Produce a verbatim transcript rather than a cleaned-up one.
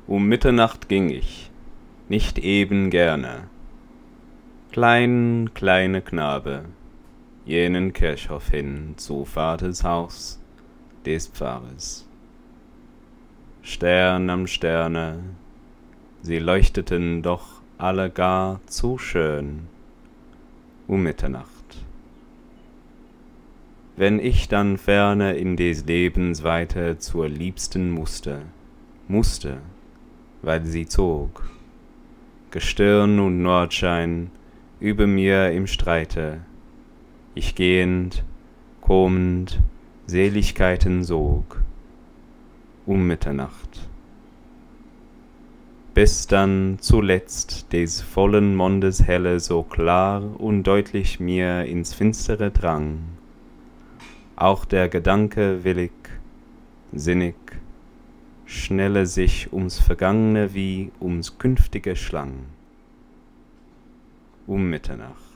Um Mitternacht ging ich, nicht eben gerne, klein, kleine Knabe, jenen Kirchhof hin zu Vaters Haus des Pfarrers. Stern am Sterne, sie leuchteten doch alle gar zu schön, um Mitternacht. Wenn ich dann ferne in des Lebens Weite zur Liebsten mußte, mußte, weil sie zog, Gestirn und Nordschein über mir im Streite, ich gehend, kommend, Seligkeiten sog, um Mitternacht. Bis dann zuletzt des vollen Mondes Helle so klar und deutlich mir ins Finstere drang, auch der Gedanke willig, sinnig, schnelle sich ums Vergangene wie ums Künftige schlang, um Mitternacht.